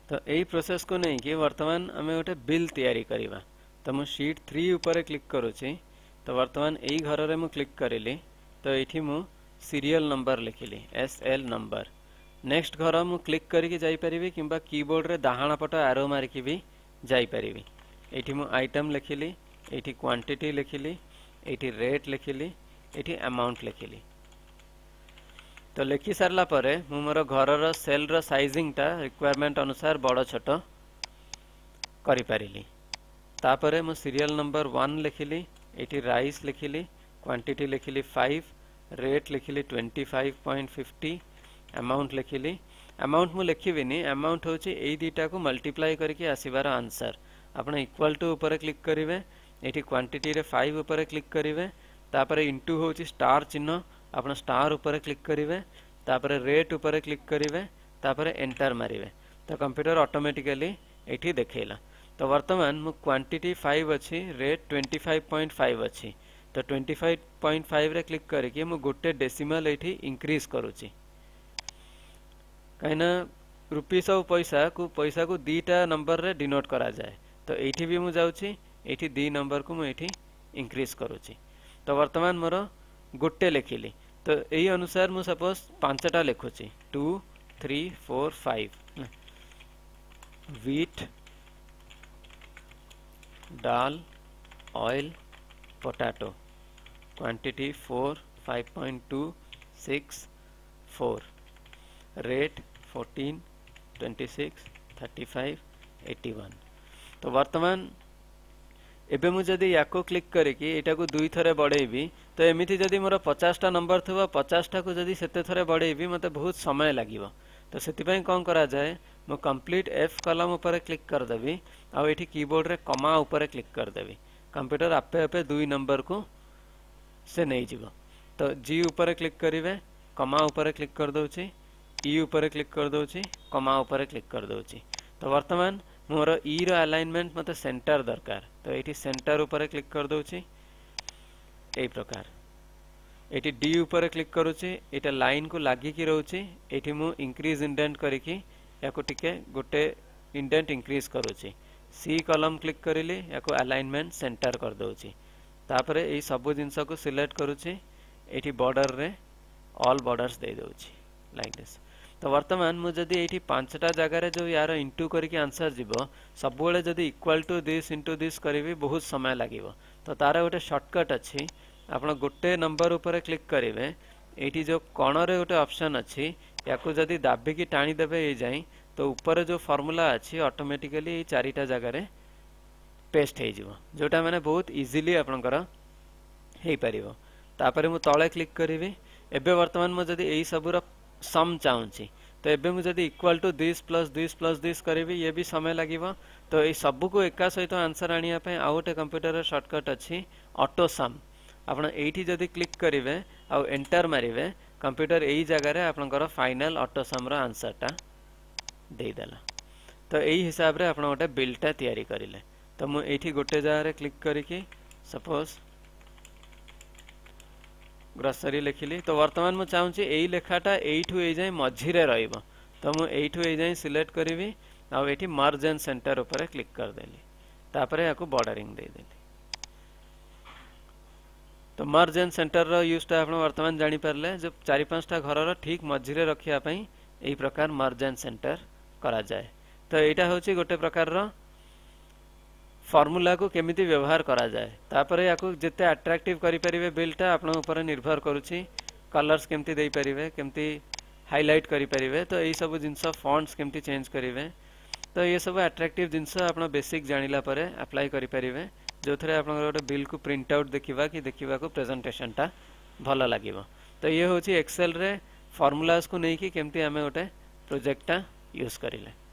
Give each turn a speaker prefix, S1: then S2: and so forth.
S1: तो यही प्रोसेस को नहीं कि वर्तमान आम गोटे बिल तैयारी करवा। तो मु शीट 3 ऊपर क्लिक करुच्ची। तो वर्तमान यही घर में मु क्लिक करिली। तो ये मु सीरियल नंबर लिखिली SL नंबर। नेक्स्ट घर मु क्लिक करके जाईपारी किंबा कीबोर्ड रे डाहाण पट आरो मारिकी भी जाईपारी। ये मु आइटम लिखिली, ये क्वांटिटी लिखिली, ये रेट लिखिली, ये अमाउंट लिखिली। तो लिखि सारला परे मु मोर घर सेल रो साइजिंग टा रिक्वायरमेंट अनुसार बड़ छोट करि पारिली। तापरे मु सीरियल नंबर 1 लिखिली, एटी राइस लिखिली, क्वांटिटी लिखिली 5, रेट लिखिली 25.50, अमाउंट लिखिली। अमाउंट मु लिखिबिनी, अमाउंट होची एई दीटा को मल्टीप्लाई करके आसीबार आंसर। आपण इक्वल टू ऊपर क्लिक करिवे, एटी क्वांटिटी रे 5 ऊपर क्लिक करिवे, तापरे इनटू होची स्टार चिन्ह, आपण स्टार ऊपर क्लिक करिवे, तापरे रेट ऊपर क्लिक करिवे, तापरे एंटर मारिवे। तो कंप्यूटर ऑटोमेटिकली एठी देखेला। तो वर्तमान मु क्वांटिटी 5 अच्छी, रेट 25.5 अच्छी। तो 25.5 रे क्लिक करके मु गोटे डेसिमल एठी इंक्रीज करूची। कहिना रुपीस और पैसा को दीटा नंबर रे डिनोट करा जाए। तो एठी भी मु जाउची, एठी दी नंबर को मु एठी इंक्रीज करूची। तो वर्तमान मोर गोटे लिखिली। तो यही अनुसार मु सपोज 5टा लिखुची 2 3 4 5 wheat, dal, oil, potato, quantity 4, 5.2, 6, 4, rate 14, 26, 35, 81। तो वर्तमान एबे मु जदि याको क्लिक करके एटा को दुई थरे बढ़ेबी, तो एमिति जदि मोर 50टा नंबर थबा 50टा को जदि सेते थरे बढ़ेबी मते बहुत समय लागिवो। तो सेतिपई कोन करा जाए, मु कंप्लीट F कॉलम ऊपर क्लिक कर देबी, आ एठी कीबोर्ड रे कमा ऊपर क्लिक कर देबी। कंप्यूटर आपे आपे दुई नंबर को से नहीं जीवो। तो G ऊपर क्लिक करिवे, कमा ऊपर क्लिक कर दोची, E ऊपर क्लिक कर दोची, कमा ऊपर क्लिक कर दोची। तो वर्तमान मोर ई रो अलाइनमेंट मते सेंटर दरकार। तो एठी सेंटर ऊपर क्लिक कर दोची एई प्रकार। एठी डी ऊपर क्लिक करूची, एटा लाइन को लागी की रहउची। एठी मु इंक्रीज इंडेंट करिकी याको टिके गोटे इंडेंट इंक्रीज करूची। सी कॉलम क्लिक करिली, याको अलाइनमेंट सेंटर कर दोची। तापरे एई सब जिंस को सिलेक्ट करूची, एठी बॉर्डर रे ऑल बॉर्डर्स दे दोची लाइक दिस। तो वर्तमान मु जदि एठी 5टा जगह रे जो यार इंटू करके आंसर जीवो, सब बेले जदि equal to this into this करिवि बहुत समय लागिवो। तो तार गोटे शॉर्टकट अछि, आपण गोटे नंबर ऊपर क्लिक करिवे, एठी जो कोण रे गोटे ऑप्शन अछि, याको जदि दाबी की टाणी देबे ए जाई, तो ऊपर जो फार्मूला अछि ऑटोमेटिकली ए 4टा जगह रे पेस्ट हे जीवो, जोटा माने बहुत इजीली आपनकर हे परिवो। तापरे मु तळे क्लिक करिवि। एबे वर्तमान मु जदि एई सबुर सम चाहूँची, तो एबे मु जदि equal to this plus this plus this करिवि, ये भी समय लागिवो। तो ए सब को एका सहित आंसर आनिया पे आ गोटे कंप्यूटर शॉर्टकट अछि ऑटो सम। आपण एठी जदि क्लिक करिवे आ एंटर मारिवे, कंप्यूटर एई जगह रे आपनकर फाइनल ऑटो सम रो आंसर टा दे देला। तो एई हिसाब रे आपण गोटे बिल टा तैयारी करिले। तो मु एठी गोटे जगह रे क्लिक करिके सपोज ग्रोसरी लिखिली। तो वर्तमान मु चाहूँची एई लेखाटा एइठू ए जाय मझिरे रहइबो। तो मु एइठू ए जाय सिलेक्ट करिवि, आ एठी मर्ज एंड सेंटर ऊपर क्लिक कर देली। तापरे याको बॉर्डरिंग दे देली। तो मर्ज एंड सेंटर रो यूज टा आपण वर्तमान जानि परले, जो 4-5टा घर रो ठीक मझिरे रखिया पई एई प्रकार मर्ज एंड सेंटर करा जाय। तो एटा होची गोटे प्रकार रो फॉर्मूला को केमिति व्यवहार करा जाए। तापरे याको जेते अट्रैक्टिव करि परिवे बिलटा आपण ऊपर निर्भर करूची। कलर्स केमिति देई परिवे, केमिति हाइलाइट करि परिवे, तो एई सब जिंस फॉन्ट्स केमिति चेंज करिवे। तो ये सब अट्रैक्टिव जिंस आपण बेसिक जानिला परे अप्लाई करि परिवे, जो थरे आपण गोटे बिल को प्रिंट आउट देखिबा कि देखिबा को प्रेजेंटेशन टा भलो लागिवो। तो ये होची एक्सेल रे फॉर्मूलास को नै कि केमिति हमें गोटे प्रोजेक्ट टा यूज करिले।